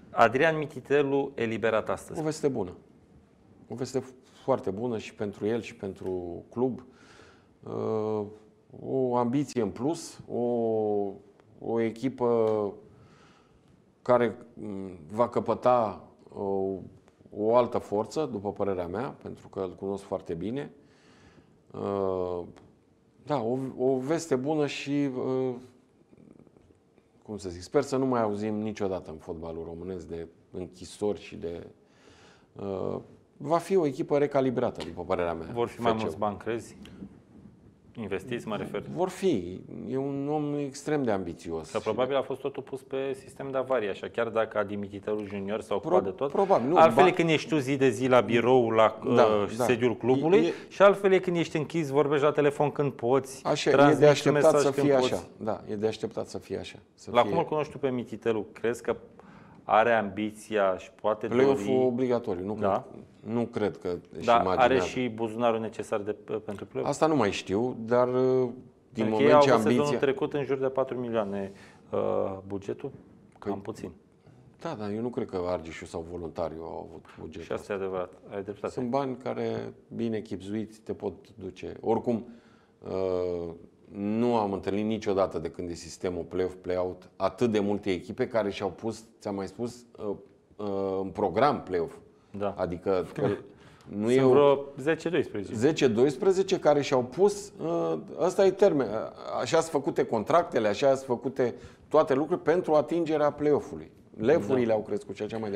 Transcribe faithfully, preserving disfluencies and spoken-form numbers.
Adrian Mititelu eliberat astăzi. O veste bună. O veste foarte bună și pentru el și pentru club. O ambiție în plus, o, o echipă care va căpăta o, o altă forță, după părerea mea, pentru că îl cunosc foarte bine. Da, o, o veste bună și, cum să zic, sper să nu mai auzim niciodată în fotbalul românesc de închisori și de... Va fi o echipă recalibrată, după părerea mea. Vor fi mai mulți bani, crezi? Investiți, mă refer. Vor fi. E un om extrem de ambițios. Că probabil a fost totul pus pe sistem de avarie, așa, chiar dacă Adi Mititelu Junior s-a ocupat Pro, de tot. Probabil. Nu, altfel ba... e când ești tu zi de zi la birou, la da, uh, da. sediul clubului e, și altfel e când ești închis, vorbești la telefon când poți. Așa, e de așteptat să fie așa. Da, e de așteptat să fie așa. Să la fie... cum îl cunoști tu pe Mititelu? Crezi că are ambiția și poate play-off-ul dori... obligatoriu. Nu, da? cred, nu cred că își da, imaginează. Are și buzunarul necesar de, pentru play-off? Asta nu mai știu, dar din Pentru moment ce au ambiția... sezonul trecut în jur de patru milioane uh, bugetul, cam că... puțin. Da, dar eu nu cred că Argeșu sau voluntariu au avut buget. Și asta e adevărat, ai dreptate. Sunt bani care, bine chipzuiți, te pot duce. Oricum, uh, nu am întâlnit niciodată de când e sistemul play-off, play-out atât de multe echipe care și-au pus, ți-am mai spus, uh, uh, în program play-off. Da. Adică nu Sunt e vreo zece doisprezece. zece doisprezece care și-au pus, ăsta e termen, așa sunt făcute contractele, așa sunt făcute toate lucrurile pentru atingerea play-off-ului. Lefurile da. au crescut și așa mai departe.